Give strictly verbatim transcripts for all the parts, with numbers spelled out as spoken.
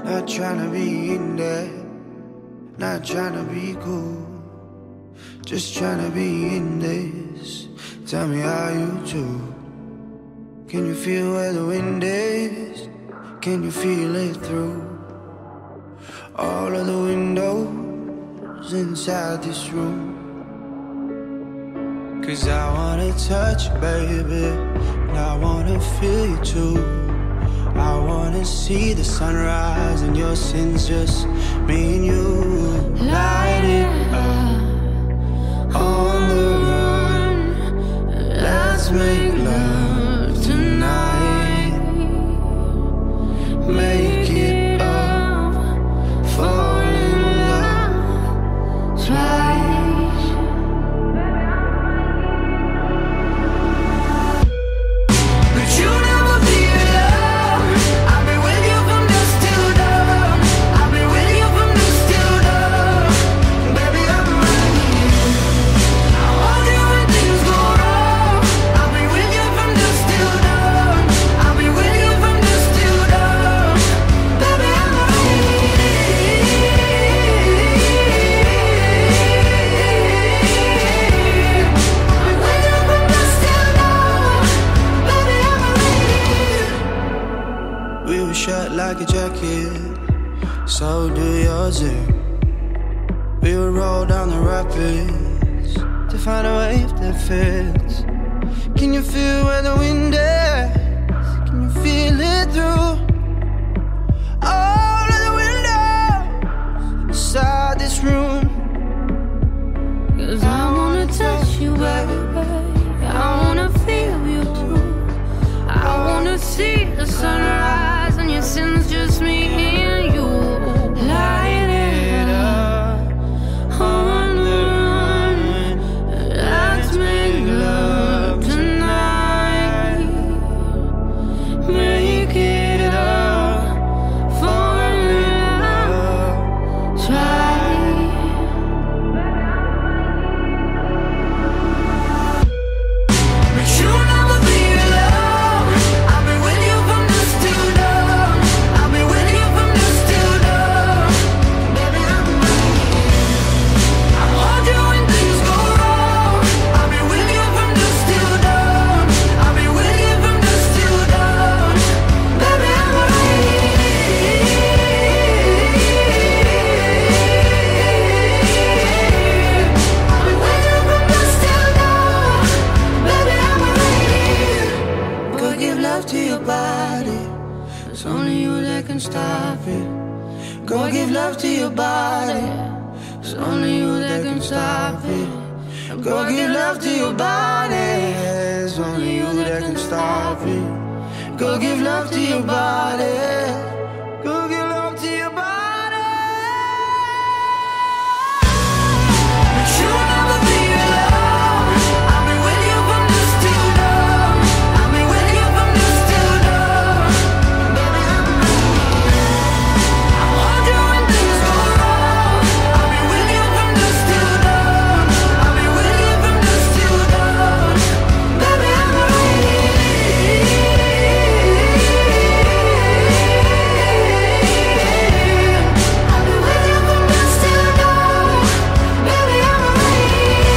Not tryna be in there, not tryna be cool, just tryna be in this. Tell me how you do. Can you feel where the wind is? Can you feel it through all of the windows inside this room? Cause I wanna touch you, baby, and I wanna feel you too. I wanna see the sunrise and your sins, just me and you. Light it up on the run. Let's make love tonight. Make it up, fall in love twice. But you never be alone. I'll be with you from dusk till dawn. I'll be with you from dusk till dawn. Baby, I'm right here. I want you when things go wrong. I'll be with you from dusk till dawn. I'll be with you from dusk till dawn. Baby, I'm right here. I'll be with you from dusk till dawn. Baby, I'm right here. We were shut like a jacket, so do yours. Zip. We would roll down the rapids to find a wave that fits. Can you feel where the wind is? Can you feel it through all of the windows inside this room? Cause I wanna touch you, baby. I wanna feel you too. I wanna see the sunrise and your sins, just me and you. Light it up on the run. Let's make love tonight. Make it up, fall in love, try. But you never be alone. I'll be with you from dusk till dawn. I'll be with you from dusk till dawn. Baby, I'm right here. I want you when things go wrong. I'll be with you from dusk till dawn. I'll be with you from dusk till dawn. Baby, I'm right here. I'll be with you from dusk till dawn. Baby, I'm right here. Go give love to your body. It's only you that can stop it. Go give love to your body. It's only you that can stop it. Go give love to your body. It's only you that can stop it. Go give love to your body. Go give love to your body. But you never be alone. I'll be with you from dusk till dawn. I'll be with you from dusk till dawn. Baby, I'm right here. I want you when things go wrong. I'll be with you from dusk till dawn. I'll be with you from dusk till dawn. Baby, I'm right here. I'll be with you from dusk till dawn. Baby, I'm right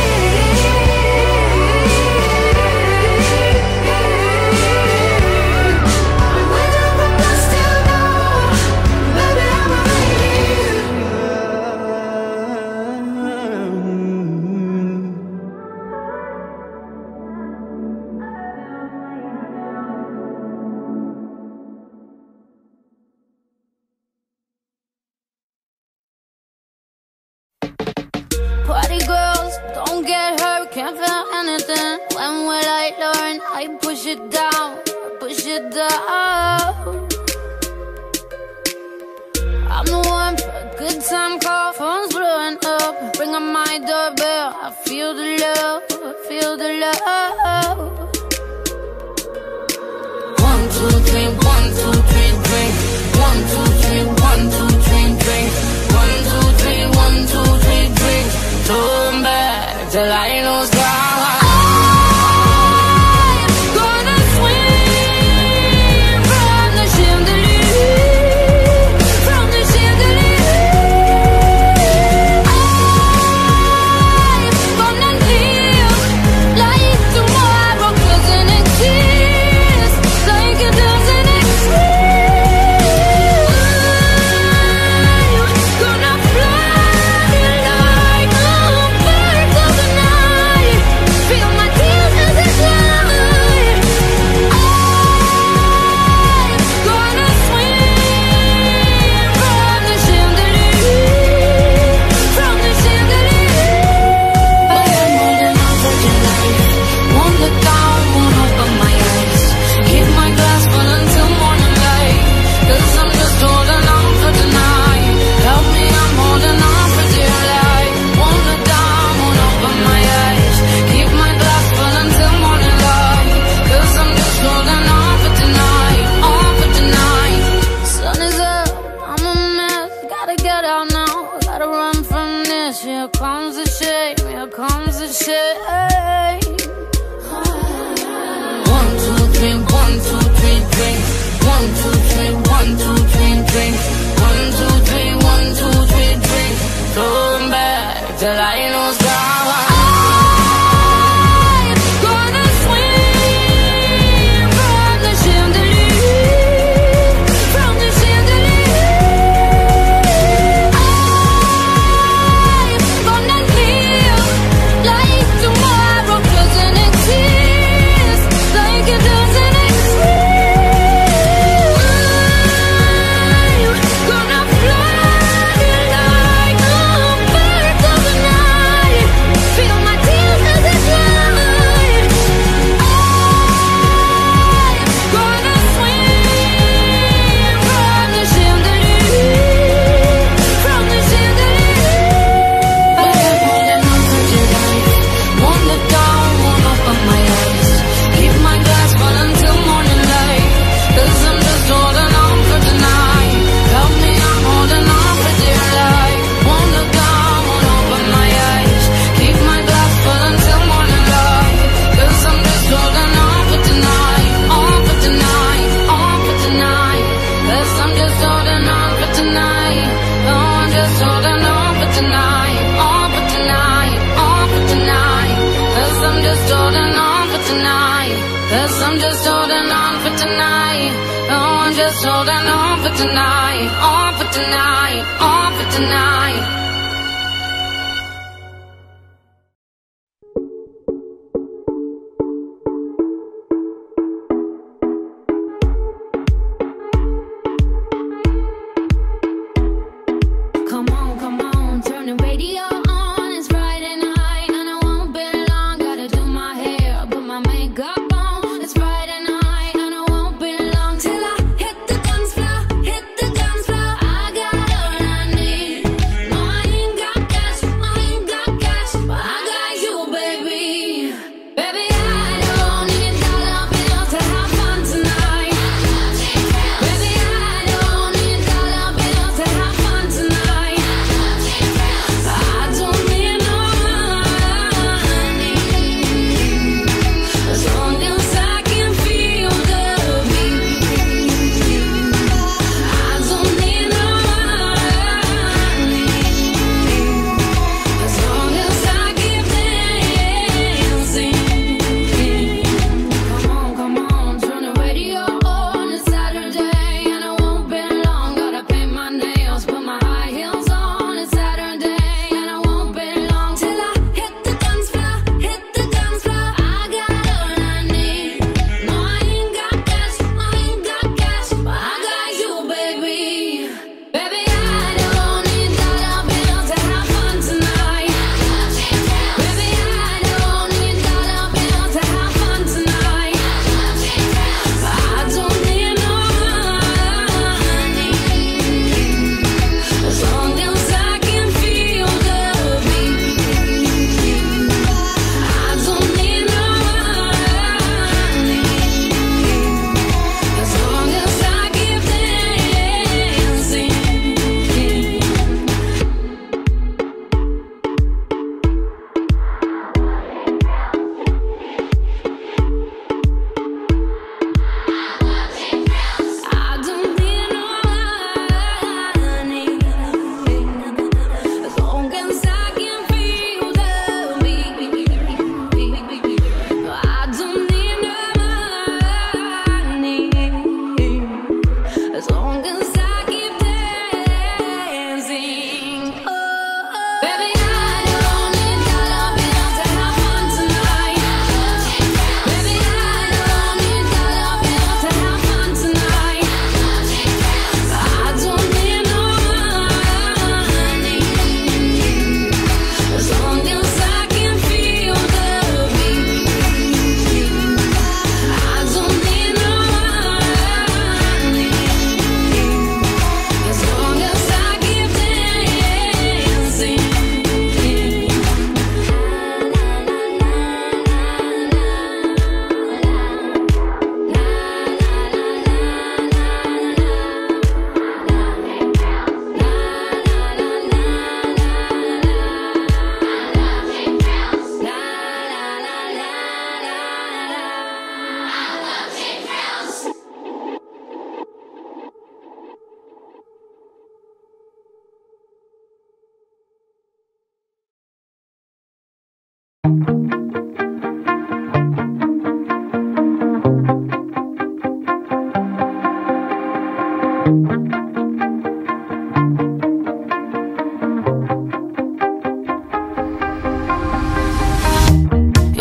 Party girls, don't get hurt, can't feel anything. When will I learn? I push it down, push it down. I'm the one for a good time call, phone's blowing up. Bring up my doorbell, I feel the love, I feel the love. One, two, three, one, two, three, drink. One, two, three, one, two, three, drink. One, two, three, one, two, three, drink. Turn back till I lose God. I'm gonna swim from the chandelier, from here comes the shade. One, two, three, one, two, three, drink. One, two, three, one, two, three, drink. One, two, three, one, two, three, drink. Throw them back till I know sky. Holding on for tonight, on for tonight, on for tonight. Come on, come on, turn the radio on. It's Friday night and I won't be long. Gotta do my hair, put my makeup on. It's Friday night and I won't be long till I hit the dance floor, hit the dance floor. I got all I need. No, I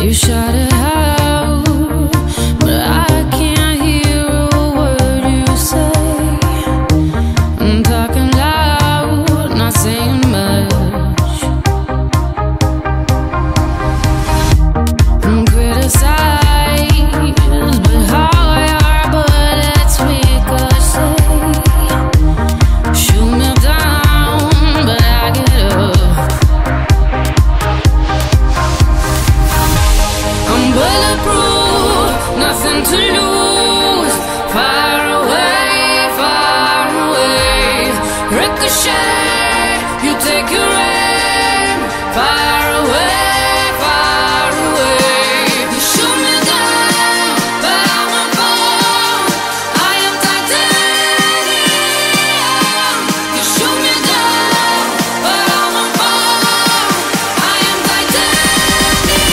You shout it out, but I can't hear a word you say. I'm talking loud, not saying much. I'm criticized, but how your bullets ricochet. Shoot me down, but I get up. I'm bulletproof, nothing to lose. Far away, far away. Ricochet, you take your aim. Far away, far away. You shoot me down, but I won't fall. I am titanium. You shoot me down, but I won't fall. I am titanium. 'Cause I'm bulletproof, nothing to lose. Far away, far away. Ricochet, you take your aim. Far away, far away. You shoot me down, but I won't fall. I am titanium. 'Cause I'm bulletproof, nothing to lose. Far away, far away. Ricochet, you take your aim. Far away, far away. You shoot me down, but I won't fall. I am titanium.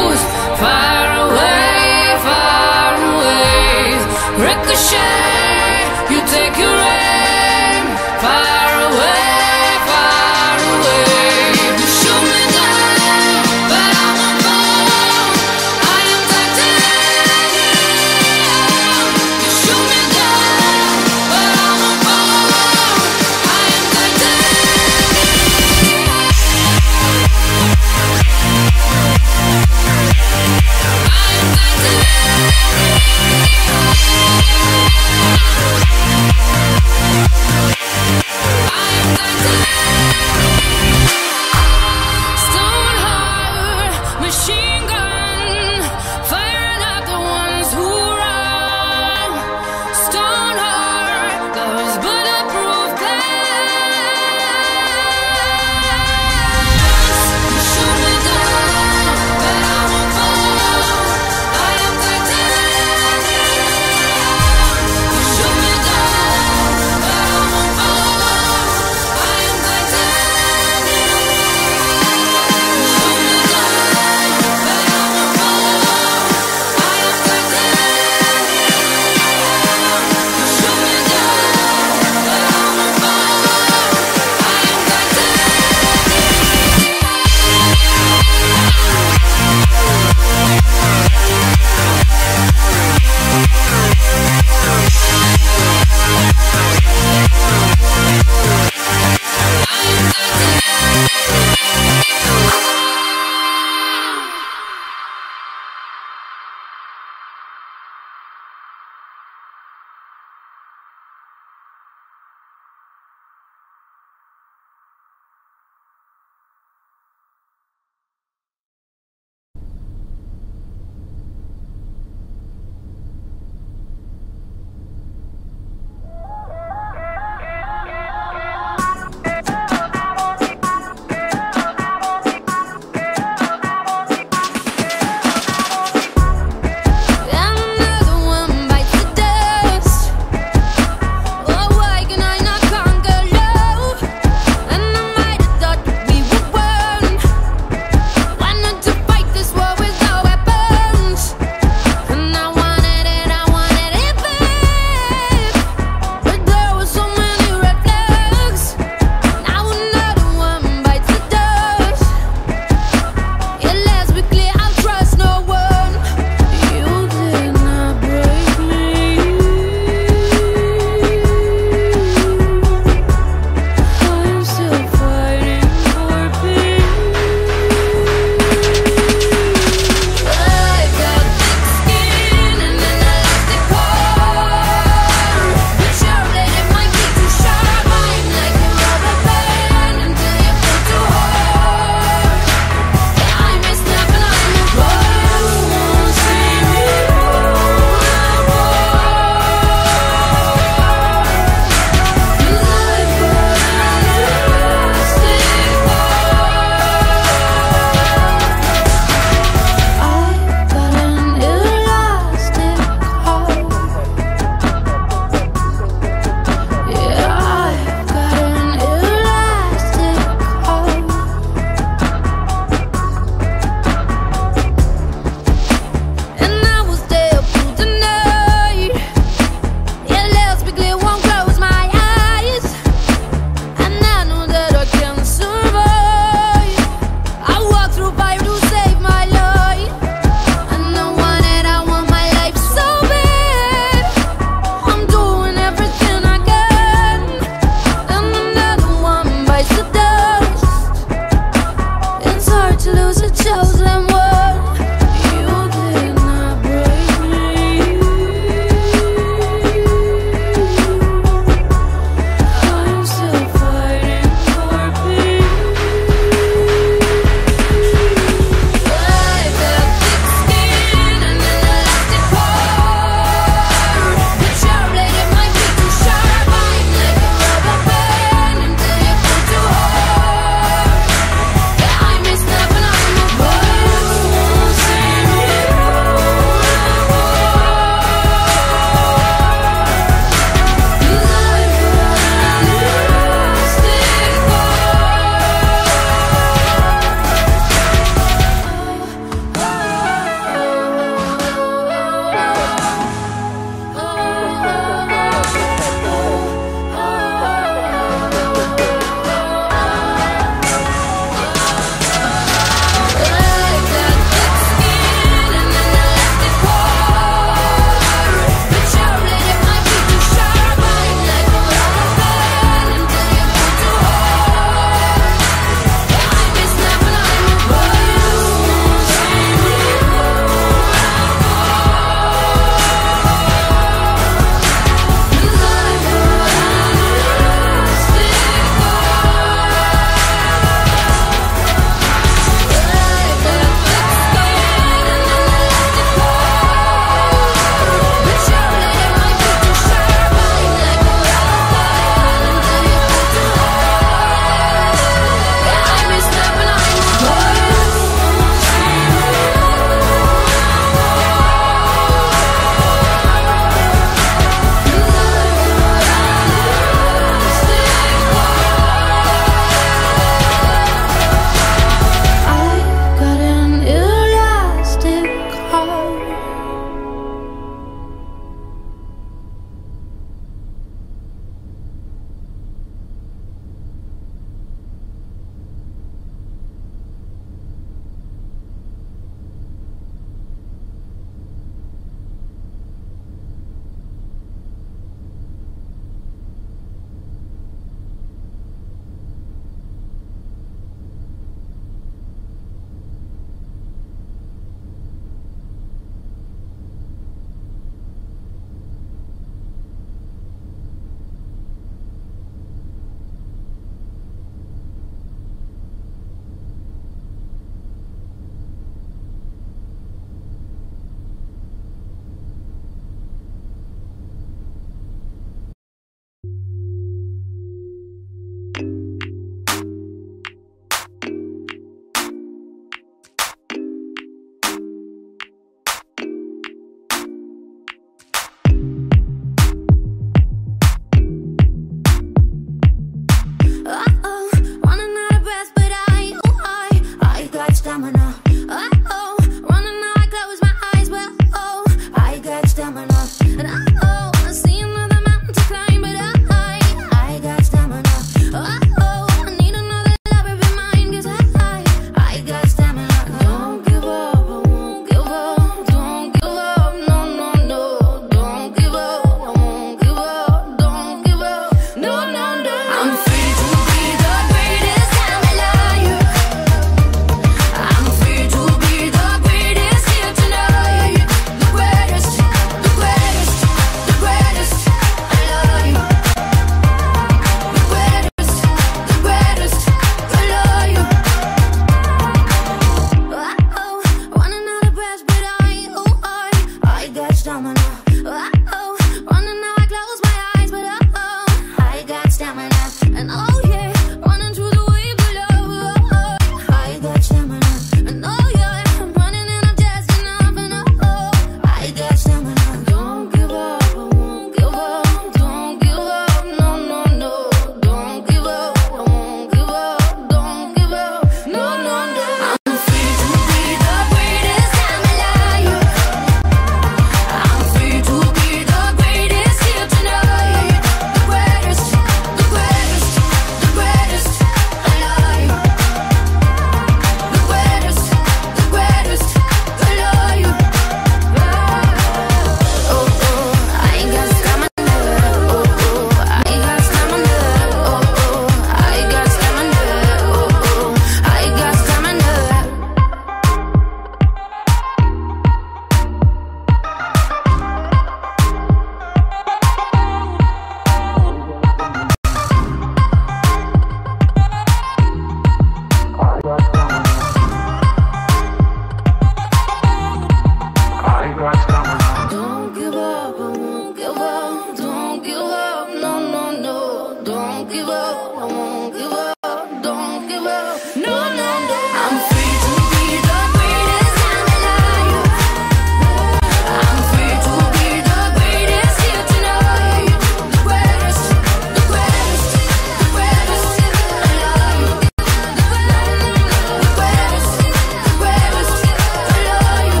give up, I won't give up, don't give up. No, no, no. I'm free to be the greatest I'm alive. I'm free to be the greatest here tonight. The greatest, the greatest, the greatest alive. The greatest, the greatest alive.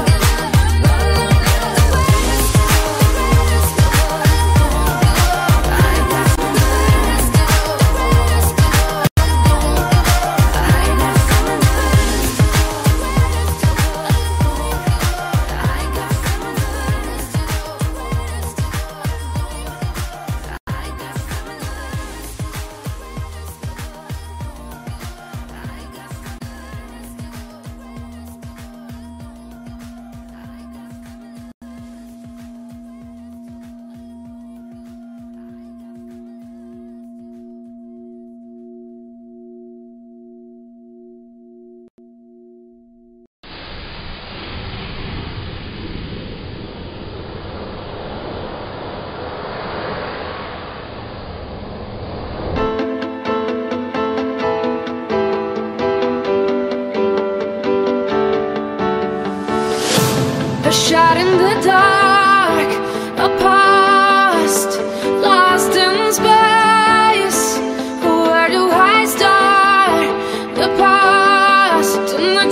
A shot in the dark, a past lost in space. Where do I start? The past and the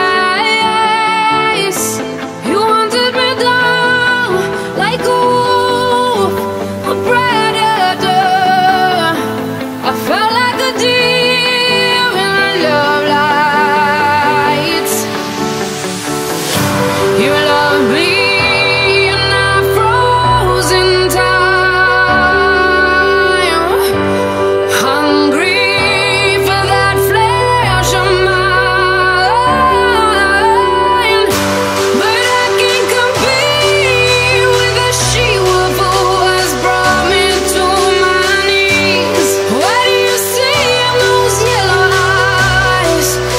chase. You hunted me down like a wolf, a predator. I felt like a deer in love lights. You love me and I froze in time, hungry for that flesh of mine. But I can't compete with the she-wolf who has brought me to my knees. What do you see in those yellow eyes?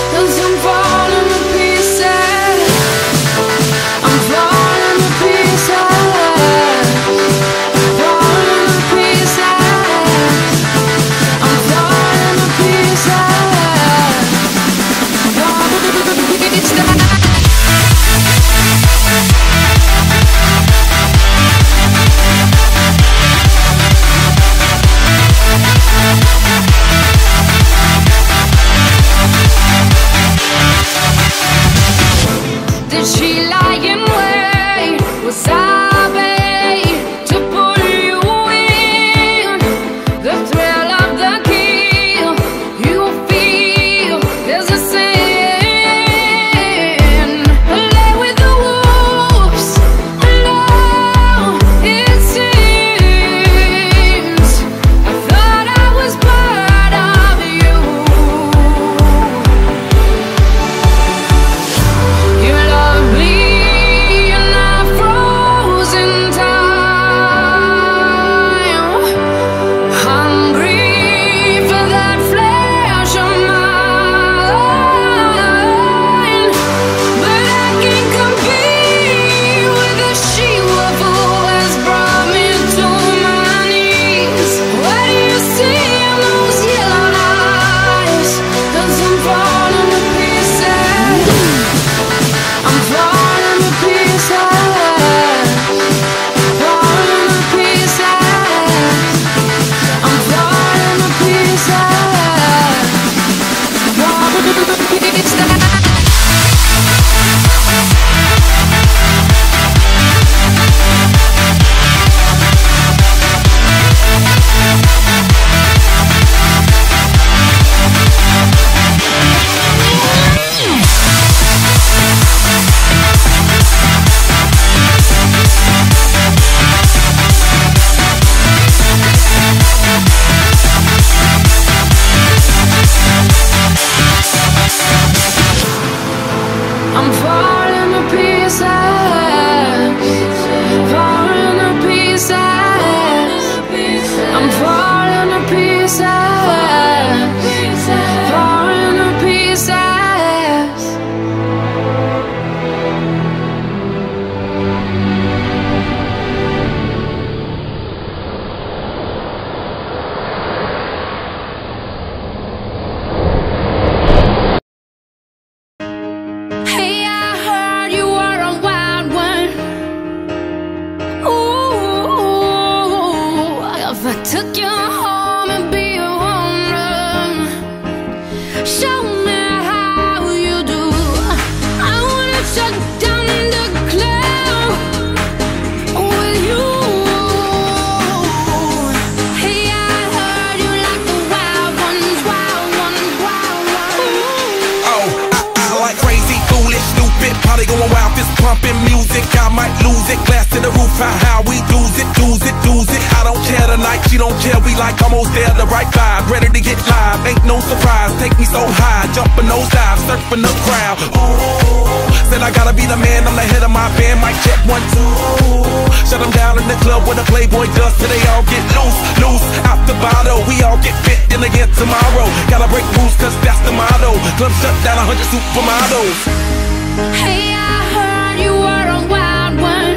think I might lose it. Glass to the roof, how, how we lose it, lose it, lose it. I don't care tonight, she don't care, we like almost there, the right vibe. Ready to get live, ain't no surprise. Take me so high, jumping those dives, surfing the crowd. Ooh, said I gotta be the man, I'm the head of my band. Mic check one, two. Shut them down in the club where the Playboy does, till they all get loose, loose. Out the bottle, we all get fit in again tomorrow. Gotta break rules, cause that's the motto. Club shut down, a hundred supermodels. Hey, I heard you were a wild one.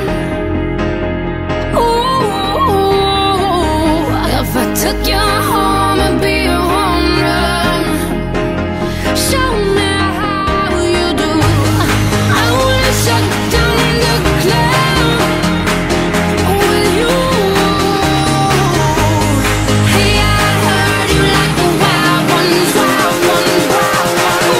Ooh, if I took you home and be a home run, show me how you do. I wanna shut down in the club with you. Hey, I heard you like the wild ones, wild ones, wild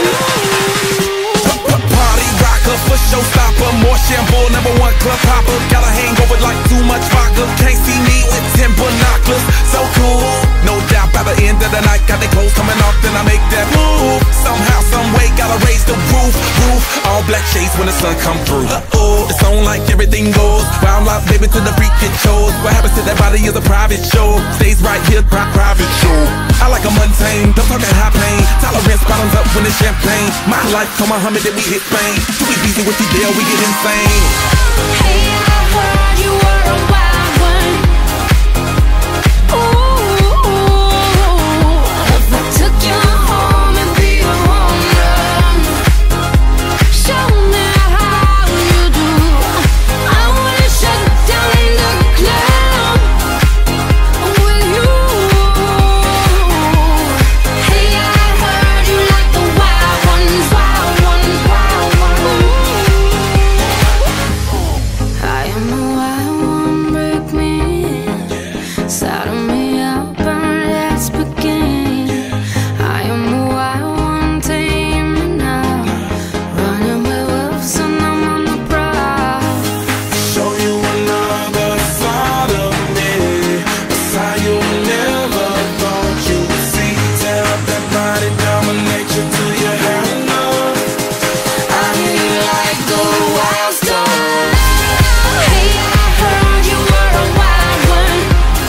ones. Party rocker, for showstopper, more shampoo, number one club hopper. Got a hangover like too much vodka. Can't see me with ten binoculars. So cool, no doubt by the end of the night. Got the clothes coming off, then I make that move. Somehow, some way, gotta raise the roof, roof. All black shades when the sun come through. Uh-oh, it's on like everything goes. Wild out, baby, to the freak it shows. What happens to that body is a private show. Stays right here, pri private show. I like a mundane, don't talk that high pain. Tolerance bottoms up when it's champagne. My life, come Muhammad, then we hit Spain. Too easy with you there, we get insane. Hey, I heard you were a wild one. Ooh, if I took you home and be a home run, show me how you do. I wanna shut down in the club with you. Hey, I heard you like the wild ones, wild ones, wild ones. I am the wild one, break me in, saddle me up and let's begin. I am the wild one, tame me now, running with wolves and I'm on the prowl. Show you another side of me, a side you never thought you would see. Tear up that body, dominate you till you have enough. I hear you like the wild star. Hey, I heard you were a wild one.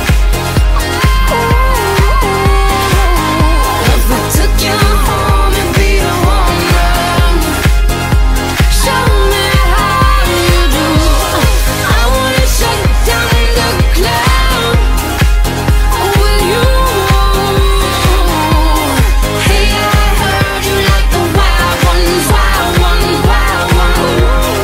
Ooh, if I took you home and be a home run, show me how you do. I wanna shut down in the club with you. Hey, I heard you like the wild ones, wild ones, wild ones.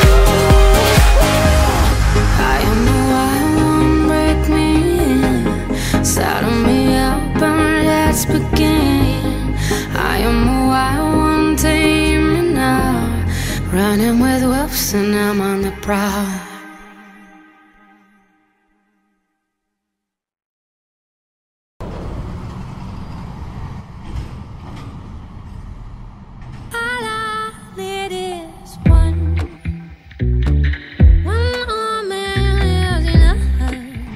I am the wild one, break me in, saddle me up and let's begin. I am the wild one, tame me now, running with wolves and I'm on the prowl. All I need is one. One more man is enough.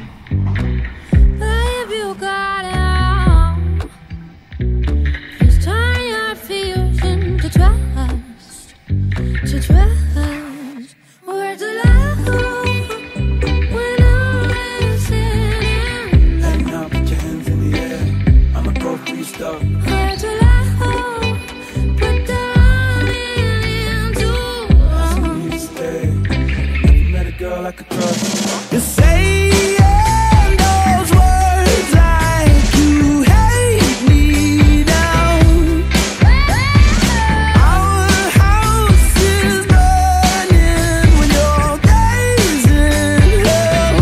But if you got it all, just turn your fears into trust, to trust. Where to love when I'm listening? Letting out put your hands in the air, I'ma go for your stuff. Where to love, put the running into. You stay, never met a girl like a trust. You say those words like you hate me now. Our house is burning when your days in hell.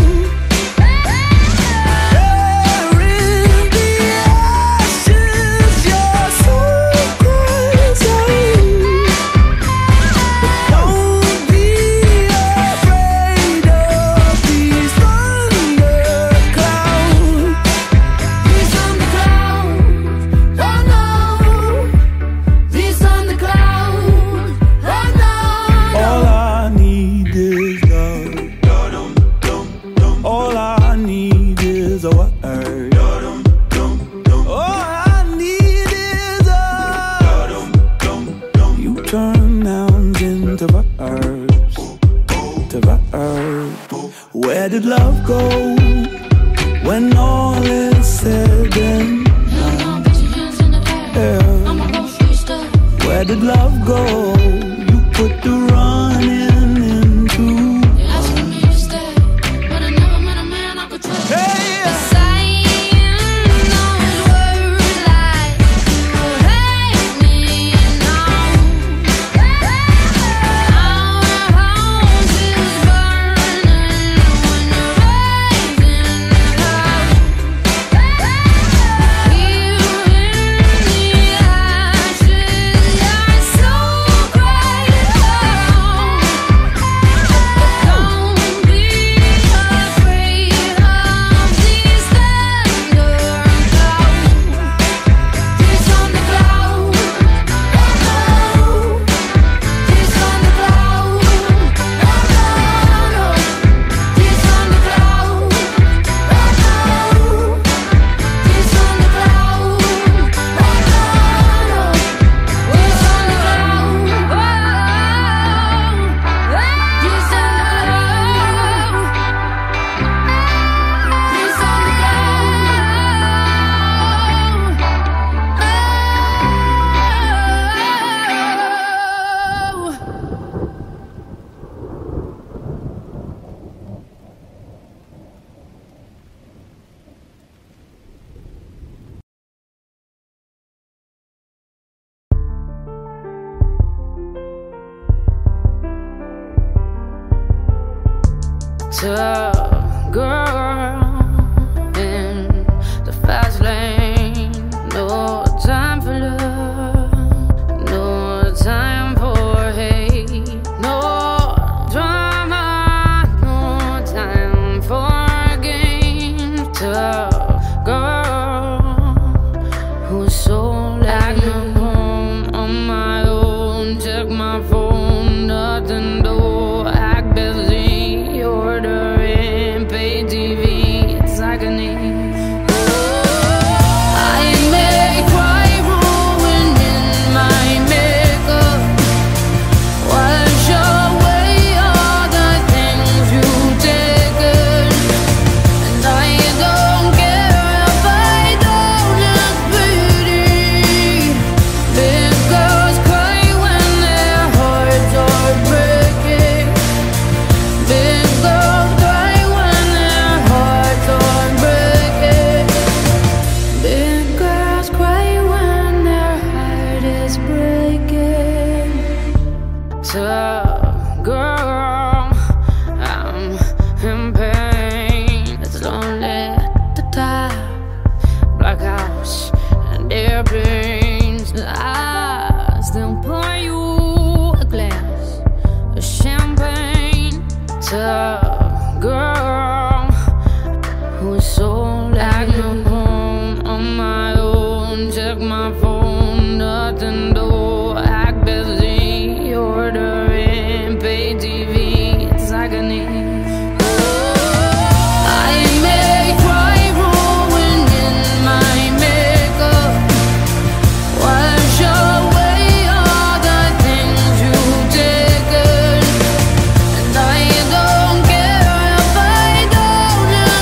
There in the ashes, your soul cries out. Don't be afraid of where? Where did love go? You put the running into. You're asking me to stay, but I never met a man I could trust. Hey! Tough girl in the fast lane. No time for love, no time for hate, no drama, no time for games. Tough girl who's so like I'm home on my own. Check my phone, nothing to act busy. Ordering, pay T V, it's agony. I may cry ruining my makeup, wash away all the things you've taken, and I don't care if I don't look pretty. Big girls cry when their hearts are breaking. Big girls cry when their hearts are breaking. Big girls cry when their heart is breaking. Tough girl, I'm in pain. It's lonely at the top. Black house and airplanes. I still pour you a glass of champagne. Tough girl who's so like I'm home on my own. Check my phone, nothing to act busy. Ordering, pay T V, it's agony. I may cry ruining my makeup, wash away all the things you've taken, and I don't care if I don't look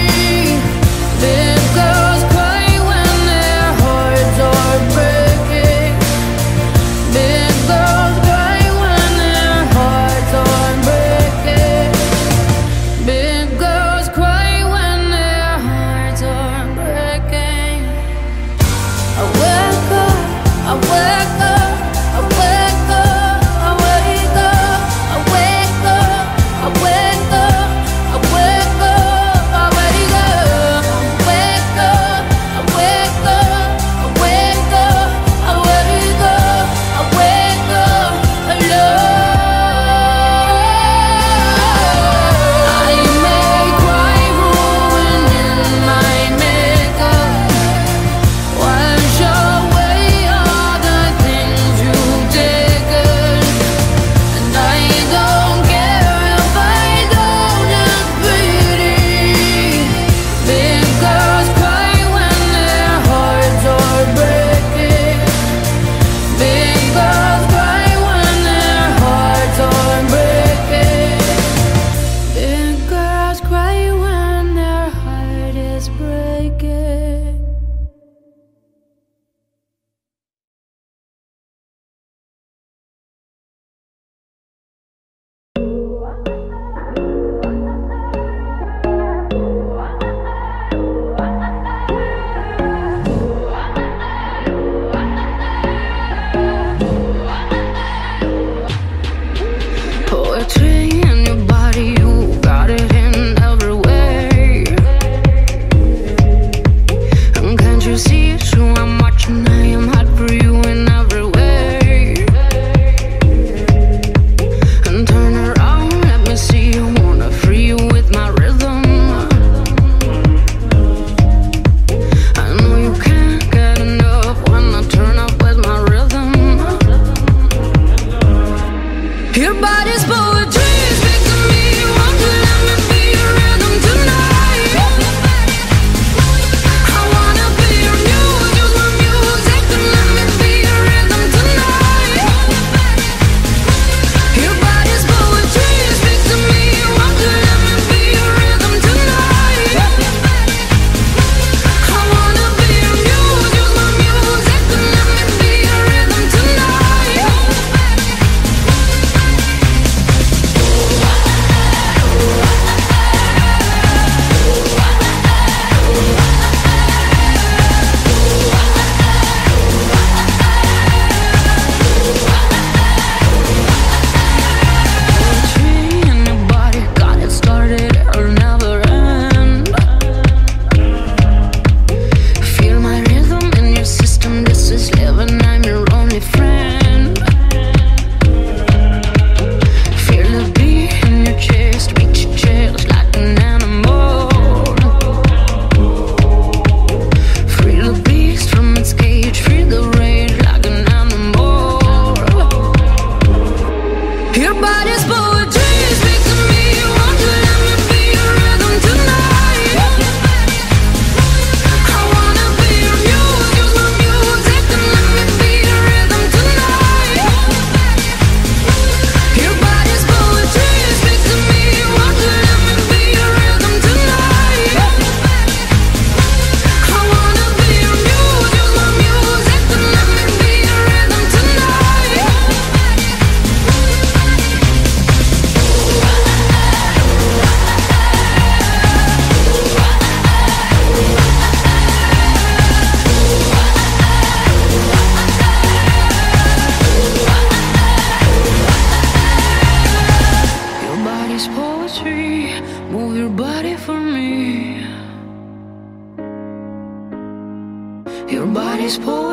pretty. Big girls cry when their hearts are breaking.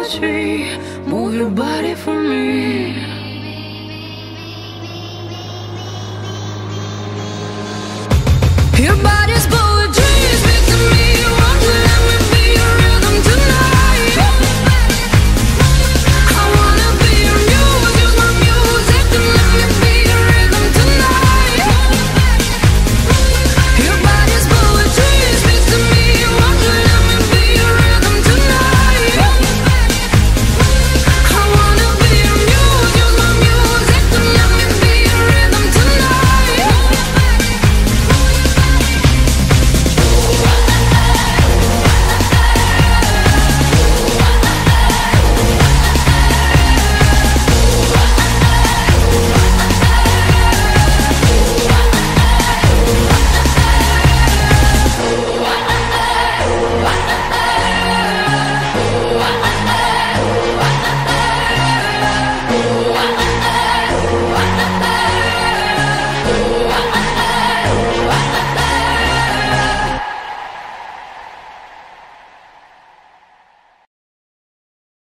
chemistry. Move your body for me.